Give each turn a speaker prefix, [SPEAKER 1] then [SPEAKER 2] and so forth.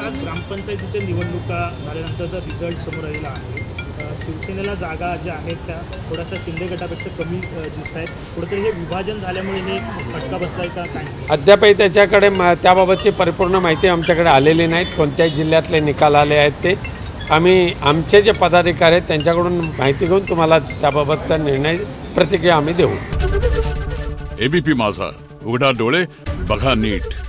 [SPEAKER 1] आज ग्रामपंचायतीच्या निवडणुका झाल्यानंतरचा रिझल्ट समोर आलेला आहे। शिवसेनेला जागा ज्या आहेत त्या थोड्याशा शिंदे गटापेक्षा कमी दिसत आहेत। कुठेतरी हे विभाजन झाल्यामुळे हे फटका बसलाय का काय?
[SPEAKER 2] अद्यापही त्याच्याकडे त्याबाबतची परिपूर्ण माहिती आमच्याकडे आलेली नाहीत। कोणत्याही जिल्ह्यातले निकाल आले आहेत ते आम्ही आमचे जे पदाधिकारी आहेत त्यांच्याकडून माहिती घेऊन तुम्हाला त्याबाबतचा निर्णय प्रतिक्रिया आम्ही देऊ।
[SPEAKER 3] एबीपी माझा, उघडा डोळे बघा नीट।